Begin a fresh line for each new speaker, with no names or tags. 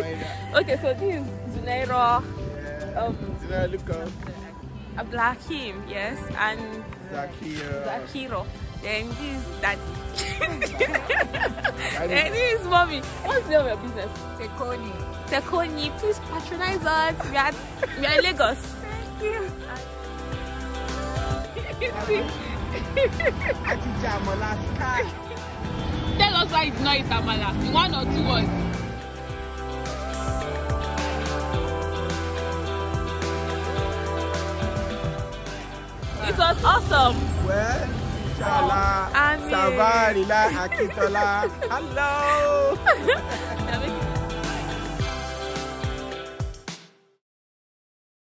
Okay, so this is Zunaira.
Zunaira, look up.
Abdulhakim, yes, and
Zakiro.
Then this is Daddy. Then this is Mommy. What's the name of your business? Tekoni. Please patronize us. We are in Lagos. Tell us why it's not Itamala. In 1 or 2 words. It was awesome.
Well, inshallah. Sabaa, Akintola. Hello.